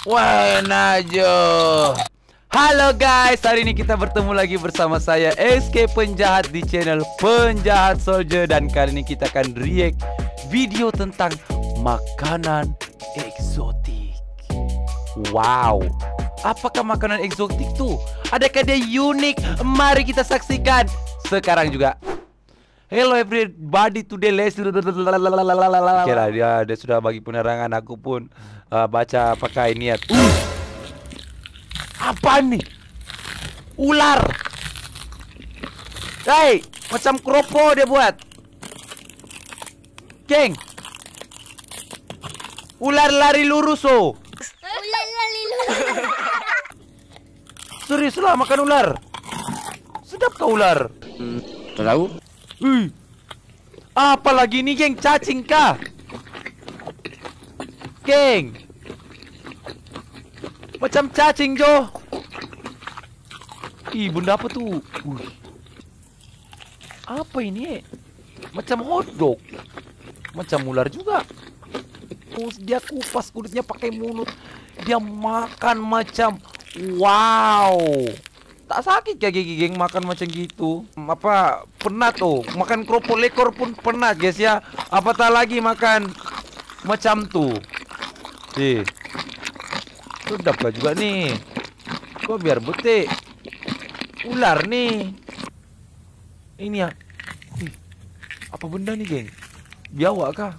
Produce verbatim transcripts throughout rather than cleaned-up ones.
Wah, Najo. Halo guys, hari ini kita bertemu lagi bersama saya S K Penjahat di channel Penjahat Soldier. Dan kali ini kita akan react video tentang makanan eksotik. Wow, apakah makanan eksotik tuh? Adakah dia unik? Mari kita saksikan sekarang juga. Hello everybody, today let's Oke lah, dia, dia sudah bagi penerangan. Aku pun uh, baca pakai niat. uh. Apa nih? Ular. Hey, macam kropo dia buat. Geng, ular lari lurus oh. Ular lari lurus. Serius lah makan ular. Sedap kah ular? Hmm, tahu? Wih, apa lagi nih geng? Cacing kah? Geng, macam cacing Jo. Ih, bunda apa tuh? Wih, apa ini? Macam hotdog. Macam ular juga. Oh, dia kupas kulitnya pakai mulut. Dia makan macam wow. Tak sakit ya gigi geng makan macam gitu. Apa pernah tuh makan keropok lekor pun pernah guys ya. Apatah lagi makan macam tuh. Sih, sedap lah juga nih. Kok biar betik ular nih. Ini ya. Ih, apa benda nih geng? Biawak kah?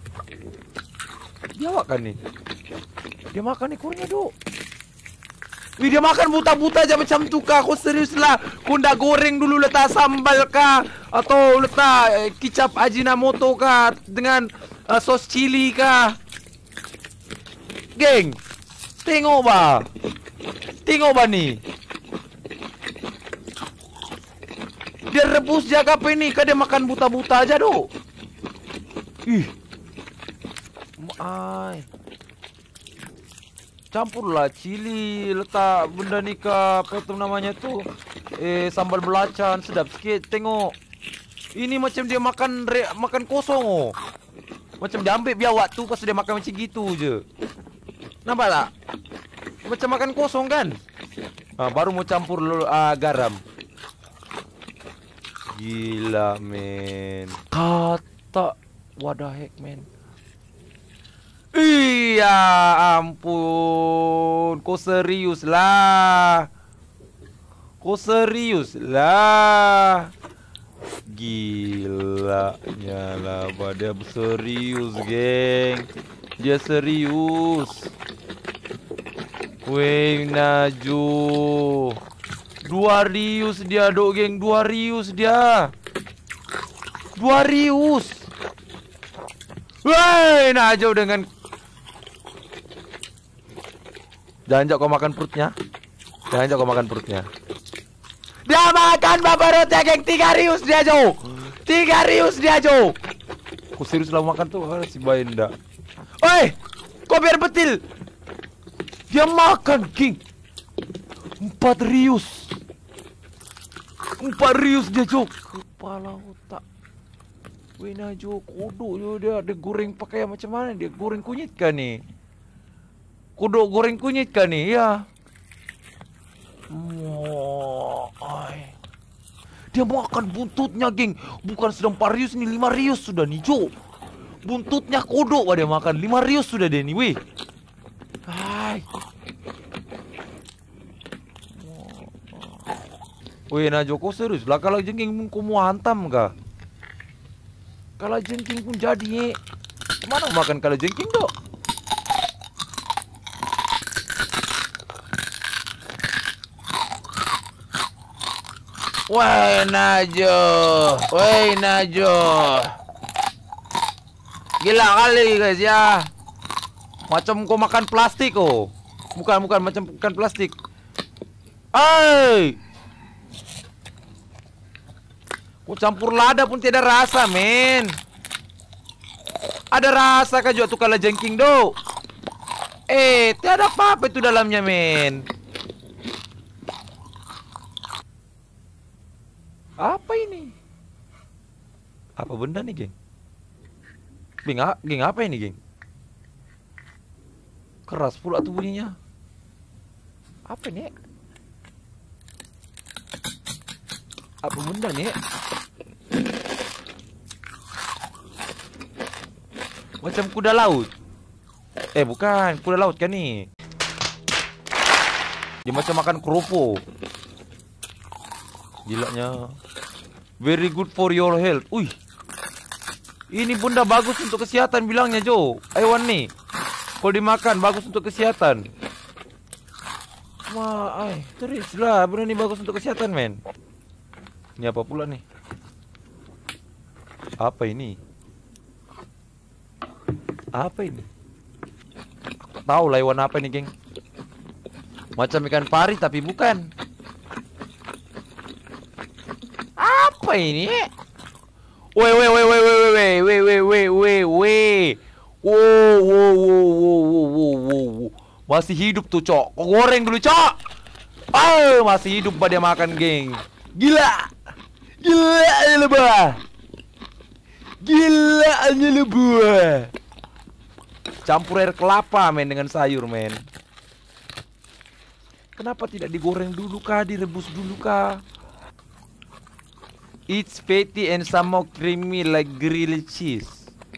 Biawak kan nih? Dia makan ekornya duk. Wih, dia makan buta-buta aja macam tu kah? Kau serius lah? Kau ndak goreng dulu letak sambal kah? Atau letak eh, kicap Ajinomoto kah? Dengan uh, sos cili kah? Geng, tengok bah. Tengok bah ni. Dia rebus jaga apa ini? Kah dia makan buta-buta aja duk. Ih. Ai. Campurlah cili, letak benda ni ke apa tu namanya tu, eh sambal belacan, sedap sikit. Tengok, ini macam dia makan re, makan kosong oh. Macam dia ambil biawak tu, pas dia makan macam gitu je. Nampak tak? Macam makan kosong kan? Ha, baru mau campur uh, garam. Gila men. Kata, what the heck men. Iya ampun, kau serius lah. Kau serius lah. Gila nyala pada serius geng. Dia serius. Weh Naju. Dua rius dia dok geng, dua rius dia. Dua rius. Weh Naju dengan. Jangan jauh kau makan perutnya. Jangan jauh kau makan perutnya. Dia makan babarotnya geng. Tiga rius dia jauh. Tiga rius dia jauh. Kau serius lah makan tuh si Bainda. Oi, kau biar betil. Dia makan geng. Empat rius. Empat rius dia jauh. Kepala otak. Wena jo kodok jo dia. Dia goreng pakai macam mana? Dia goreng kunyit kan nih? Kodok goreng kunyit kan nih ya. Wah, ay. Dia makan buntutnya geng. Bukan sedang empat rius nih, lima rius sudah nih Jo. Buntutnya kodok wah dia makan. Lima rius sudah deh nih weh. Hai. Weh Najo kau serius lah. Kalau jengking pun kau mau hantam kah? Kalau jengking pun jadi. Mana makan kalau jengking dok? Woi Najo, woi Najo, gila kali guys ya. Macam kau makan plastik oh. Bukan bukan macam bukan plastik. Hey, kau campur lada pun tidak rasa men. Ada rasa kah juga tuh kalau jengking do? Eh, tiada apa-apa itu dalamnya men. Apa ini? Apa benda nih geng? Geng, geng apa ini geng? Keras pula tuh bunyinya. Apa nih? Apa benda nih? Macam kuda laut. Eh bukan, kuda laut kan nih. Dia macam makan kerupuk. Gilanya. Very good for your health. Wih. Ini benda bagus untuk kesehatan bilangnya Jo. Hewan nih. Kalau dimakan bagus untuk kesehatan. Wah, ay, terus lah, benda ini bagus untuk kesehatan, men. Ini apa pula nih? Apa ini? Apa ini? Aku tahu lah hewan apa ini, geng. Macam ikan pari tapi bukan. Apa ini? Woi, woi, woi, woi, woi, woi, woi, woi, woi, woi, woi. Wow, wow, wow, wow, wow, wow, wow. Masih hidup tuh, Cok. Kau goreng dulu, Cok. Oh, masih hidup pada makan, geng. Gila. Gila aja lebah. Gila aja lebah. Campur air kelapa, men, dengan sayur, men. Kenapa tidak digoreng dulu kah? Direbus dulu kah? It's fatty and somewhat creamy like grilled cheese.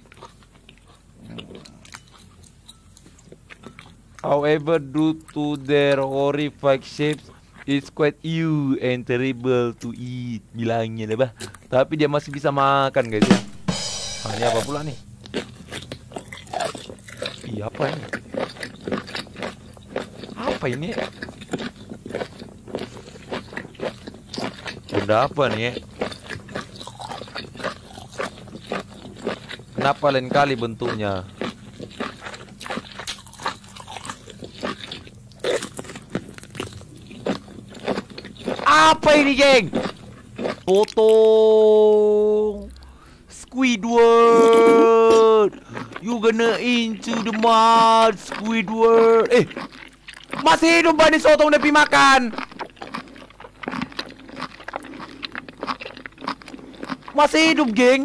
However, due to their horrific shapes, it's quite ew and terrible to eat. Bilangnya deh, bah. Tapi dia masih bisa makan, guys ya. Ah, ini apa pula nih? Iya, apa ini? Apa ini? Benda apa nih? Kenapa lain kali bentuknya? Apa ini, geng? Potong Squidward. You gonna into the mud, Squidward. Eh, masih hidup ba ni sotong udah pi makan? Masih hidup, geng.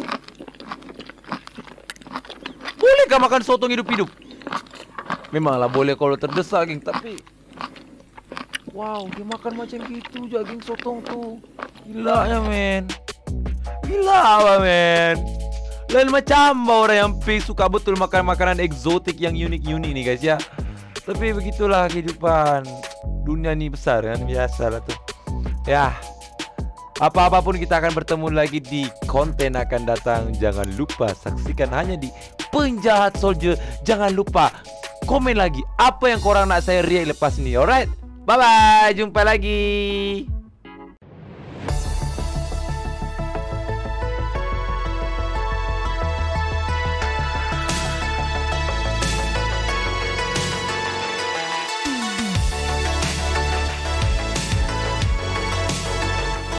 Bolehkah makan sotong hidup-hidup? Memanglah boleh kalau terdesak, geng. Tapi wow, dia makan macam gitu juga, geng, sotong tuh. Gila ya, men. Gila apa, men. Lain macam orang yang pig suka betul makan makanan eksotik yang unik-unik nih, guys ya. Tapi begitulah kehidupan. Dunia ini besar kan, biasa lah tuh. Ya, apa-apapun kita akan bertemu lagi di konten akan datang. Jangan lupa saksikan hanya di Penjahat Soldier. Jangan lupa komen lagi apa yang korang nak saya react lepas ni. Alright, bye bye, jumpa lagi.